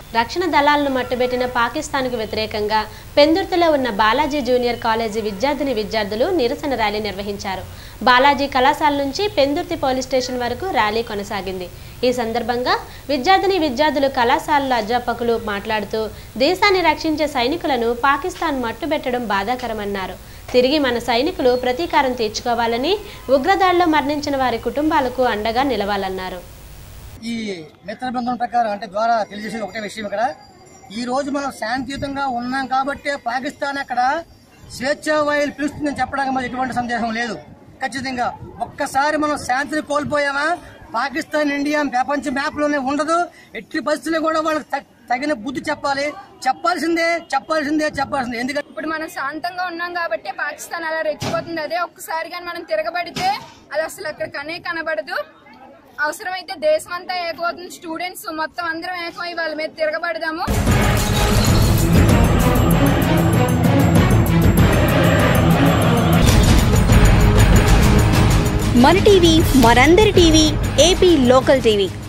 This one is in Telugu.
రక్షణ దళాలను మట్టుబెట్టిన పాకిస్తాన్కు వ్యతిరేకంగా పెందుర్తిలో ఉన్న బాలాజీ జూనియర్ కాలేజీ విద్యార్థులు నిరసన ర్యాలీ నిర్వహించారు. బాలాజీ కళాశాల నుంచి పెందుర్తి పోలీస్ స్టేషన్ వరకు ర్యాలీ కొనసాగింది. ఈ సందర్భంగా విద్యార్థులు కళాశాలల అధ్యాపకులు మాట్లాడుతూ దేశాన్ని రక్షించే సైనికులను పాకిస్తాన్ మట్టుబెట్టడం బాధాకరమన్నారు. తిరిగి మన సైనికులు ప్రతీకారం తీర్చుకోవాలని, ఉగ్రదాడిలో మరణించిన వారి కుటుంబాలకు అండగా నిలవాలన్నారు. ఈ మిత్ర బృందం ప్రకారం అంటే ద్వారా తెలియజేసేది ఒకటే విషయం, ఇక్కడ ఈ రోజు మనం శాంతియుతంగా ఉన్నాం కాబట్టి పాకిస్తాన్ అక్కడ స్వేచ్ఛా వాయులు పిలుస్తుందని చెప్పడానికి మరి ఎటువంటి సందేహం లేదు. ఖచ్చితంగా ఒక్కసారి మనం శాంతిని కోల్పోయామా పాకిస్తాన్ ఇండియా ప్రపంచ మ్యాప్ లోనే ఉండదు. ఎట్టి పరిస్థితుల్లో కూడా వాళ్ళకి తగిన బుద్ధి చెప్పాల్సిందే. ఎందుకంటే ఇప్పుడు మనం శాంతంగా ఉన్నాం కాబట్టి పాకిస్తాన్ అలా రెచ్చిపోతుంది. అదే ఒక్కసారి కానీ మనం తిరగబడితే అది అసలు అక్కడ కనబడదు. అవసరమైతే దేశం అంతా ఏకమవుతుంది. స్టూడెంట్స్ మొత్తం అందరం ఏకమై వాళ్ళ మీద తిరగబడదాము. మన టీవీ, మనందరి టీవీ, ఏపీ లోకల్ టీవీ.